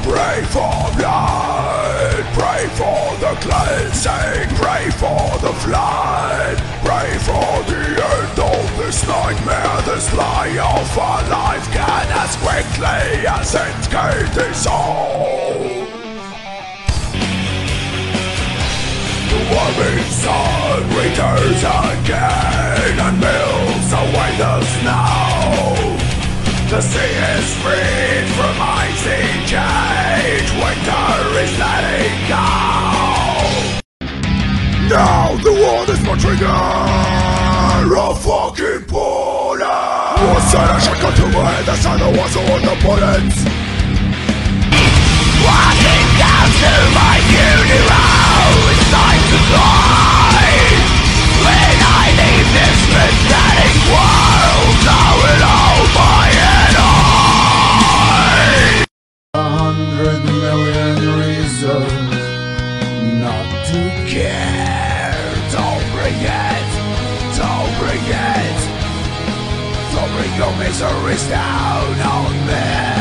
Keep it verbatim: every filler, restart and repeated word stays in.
Pray for blood, pray for the cleansing, pray for the flood, pray for the end of this nightmare. This lie of a life can as quickly as it can dissolve. The warming sun returns again and melts away the snow. The sea is freed from icy cage. Winter is letting go. Now the world is my trigger, a fucking bullet. One side I shot gun to my head, the other was on the bullets. Walking down to my funeral, it's time to die. When I leave this pathetic world, I will hold my head high. A hundred million reasons not to care. Don't bring it, don't bring it. Don't bring your miseries down on me.